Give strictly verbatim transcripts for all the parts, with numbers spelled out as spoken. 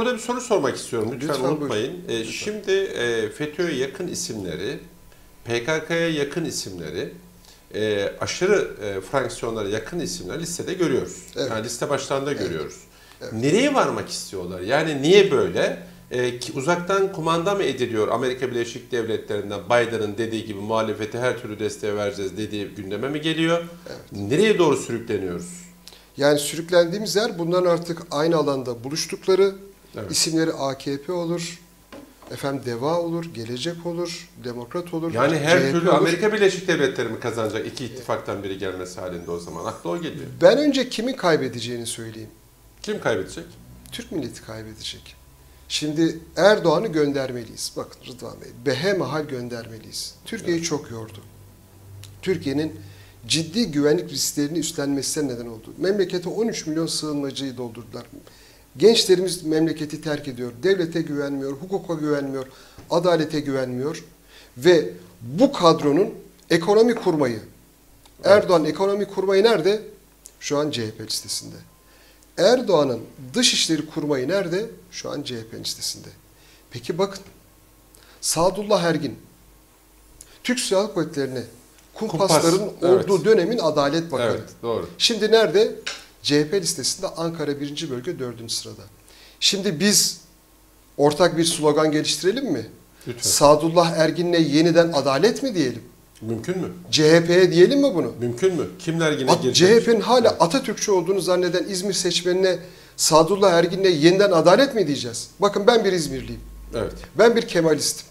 Burada bir soru sormak istiyorum. Lütfen, Lütfen unutmayın. E, Lütfen. Şimdi e, FETÖ'ye yakın isimleri, P K K'ya yakın isimleri, e, aşırı e, fraksiyonlara yakın isimler listede görüyoruz. Evet. Yani liste başlarında Evet. görüyoruz. Evet. Nereye varmak istiyorlar? Yani niye böyle? E, ki uzaktan kumanda mı ediliyor Amerika Birleşik Devletleri'nden Biden'ın dediği gibi muhalefete her türlü desteği vereceğiz dediği gündeme mi geliyor? Evet. Nereye doğru sürükleniyoruz? Yani sürüklendiğimiz yer bunların artık aynı alanda buluştukları, Evet. isimleri A K P olur, efendim DEVA olur, Gelecek olur, Demokrat olur. Yani her C H P türlü olur. Amerika Birleşik Devletleri mi kazanacak iki ittifaktan biri gelmesi halinde o zaman? Akla o geliyor. Ben önce kimin kaybedeceğini söyleyeyim. Kim kaybedecek? Türk milleti kaybedecek. Şimdi Erdoğan'ı göndermeliyiz. Bakın Rıdvan Bey, behemahal göndermeliyiz. Türkiye'yi evet. çok yordu. Türkiye'nin ciddi güvenlik risklerini üstlenmesine neden oldu. Memlekete on üç milyon sığınmacıyı doldurdular. Gençlerimiz memleketi terk ediyor. Devlete güvenmiyor, hukuka güvenmiyor, adalete güvenmiyor. Ve bu kadronun ekonomi kurmayı, evet. Erdoğan ekonomi kurmayı nerede? Şu an C H P listesinde. Erdoğan'ın dışişleri kurmayı nerede? Şu an C H P listesinde. Peki bakın, Sadullah Ergin, Türk Silahlı Kuvvetleri'ne kumpasların Kumpas, olduğu evet. dönemin Adalet Bakanı. Evet, doğru. Şimdi nerede? C H P listesinde Ankara birinci Bölge dördüncü sırada. Şimdi biz ortak bir slogan geliştirelim mi? Lütfen. Sadullah Ergin'le yeniden adalet mi diyelim? Mümkün mü? C H P'ye diyelim mi bunu? Mümkün mü? Kimler yine girecek? C H P'nin hala evet. Atatürkçü olduğunu zanneden İzmir seçmenine Sadullah Ergin'le yeniden adalet mi diyeceğiz? Bakın ben bir İzmirliyim. Evet. Ben bir Kemalistim.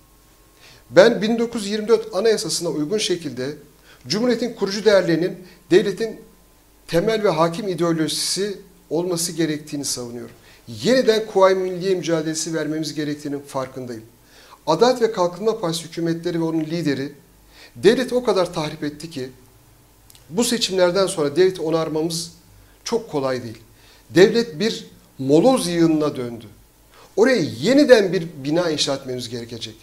Ben bin dokuz yüz yirmi dört Anayasası'na uygun şekilde Cumhuriyet'in kurucu değerlerinin devletin temel ve hakim ideolojisi olması gerektiğini savunuyorum. Yeniden Kuvayi Milliye mücadelesi vermemiz gerektiğinin farkındayım. Adalet ve Kalkınma Partisi hükümetleri ve onun lideri devleti o kadar tahrip etti ki bu seçimlerden sonra devleti onarmamız çok kolay değil. Devlet bir moloz yığınına döndü. Oraya yeniden bir bina inşa etmemiz gerekecek.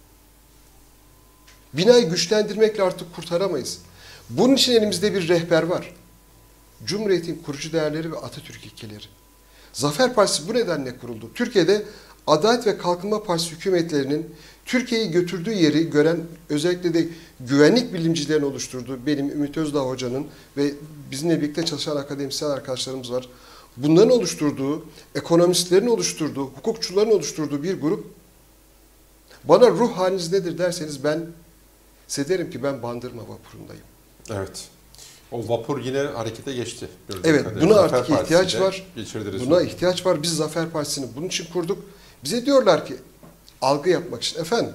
Binayı güçlendirmekle artık kurtaramayız. Bunun için elimizde bir rehber var. Cumhuriyet'in kurucu değerleri ve Atatürk ilkeleri. Zafer Partisi bu nedenle kuruldu. Türkiye'de Adalet ve Kalkınma Partisi hükümetlerinin Türkiye'yi götürdüğü yeri gören, özellikle de güvenlik bilimcilerin oluşturduğu, benim Ümit Özdağ Hoca'nın ve bizimle birlikte çalışan akademisyen arkadaşlarımız var. Bunların oluşturduğu, ekonomistlerin oluşturduğu, hukukçuların oluşturduğu bir grup. Bana ruh haliniz nedir derseniz ben size derim ki ben Bandırma vapurundayım. Evet. O vapur yine harekete geçti. Evet, buna artık ihtiyaç var. Buna onu. ihtiyaç var. Biz Zafer Partisi'ni bunun için kurduk. Bize diyorlar ki algı yapmak için. Efendim,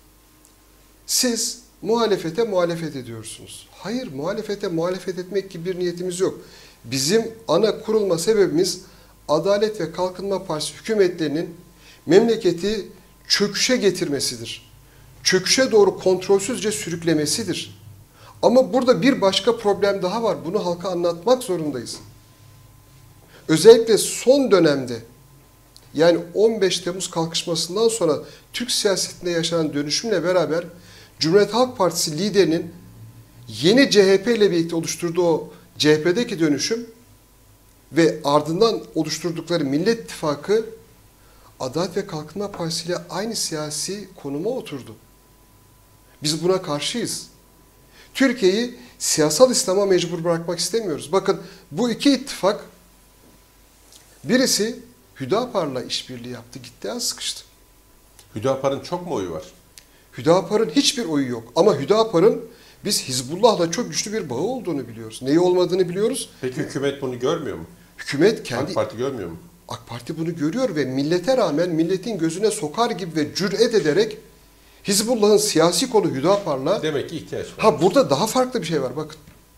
siz muhalefete muhalefet ediyorsunuz. Hayır, muhalefete muhalefet etmek gibi bir niyetimiz yok. Bizim ana kurulma sebebimiz Adalet ve Kalkınma Partisi hükümetlerinin memleketi çöküşe getirmesidir. Çöküşe doğru kontrolsüzce sürüklemesidir. Ama burada bir başka problem daha var. Bunu halka anlatmak zorundayız. Özellikle son dönemde, yani on beş Temmuz kalkışmasından sonra Türk siyasetinde yaşanan dönüşümle beraber Cumhuriyet Halk Partisi liderinin yeni C H P ile birlikte oluşturduğu o C H P'deki dönüşüm ve ardından oluşturdukları Millet İttifakı Adalet ve Kalkınma Partisi ile aynı siyasi konuma oturdu. Biz buna karşıyız. Türkiye'yi siyasal İslam'a mecbur bırakmak istemiyoruz. Bakın bu iki ittifak, birisi Hüdapar'la işbirliği yaptı, gitti, az sıkıştı. Hüdapar'ın çok mu oyu var? Hüdapar'ın hiçbir oyu yok. Ama Hüdapar'ın biz Hizbullah'la çok güçlü bir bağı olduğunu biliyoruz. Neyi olmadığını biliyoruz. Peki hükümet bunu görmüyor mu? Hükümet kendi... AK Parti görmüyor mu? AK Parti bunu görüyor ve millete rağmen milletin gözüne sokar gibi ve cüret ederek Hizbullah'ın siyasi kolu Hüdapar'la... Demek ki ihtiyaç var. Ha burada daha farklı bir şey var bakın.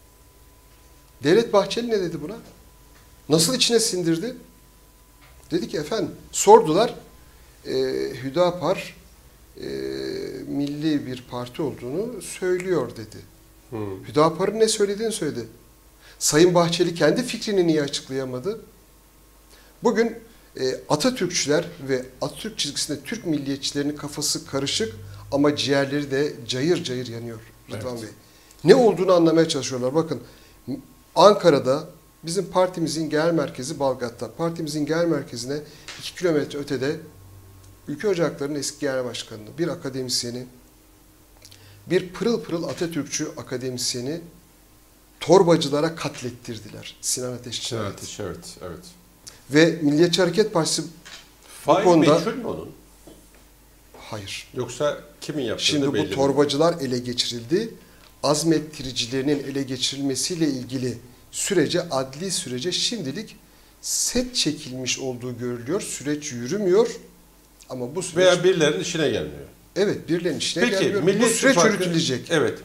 Devlet Bahçeli ne dedi buna? Nasıl içine sindirdi? Dedi ki efendim, sordular, e, Hüdapar e, milli bir parti olduğunu söylüyor dedi. Hmm. Hüdapar'ın ne söylediğini söyledi. Sayın Bahçeli kendi fikrini niye açıklayamadı? Bugün e, Atatürkçüler ve Atatürk çizgisinde Türk milliyetçilerinin kafası karışık ama ciğerleri de cayır cayır yanıyor Rıdvan evet. Bey. Ne olduğunu anlamaya çalışıyorlar. Bakın Ankara'da Bizim partimizin genel merkezi Balgat'ta. Partimizin genel merkezine iki kilometre ötede Ülke Ocakları'nın eski genel başkanı, bir akademisyeni, bir pırıl pırıl Atatürkçü akademisyeni torbacılara katlettirdiler. Sinan Ateş için. Evet, evet, evet. Ve Milliyetçi Hareket Partisi Fail konuda- meçhul mü onun? hayır. Yoksa kimin yaptığı Şimdi da bu belli mi? torbacılar ele geçirildi. Azmettiricilerinin ele geçirilmesiyle ilgili sürece, adli sürece şimdilik set çekilmiş olduğu görülüyor. Süreç yürümüyor. Ama bu süreç... Veya birilerinin işine gelmiyor. Evet, birilerinin işine Peki gelmiyor. Bu Millet süreç İttifakı- yürütülecek. Evet.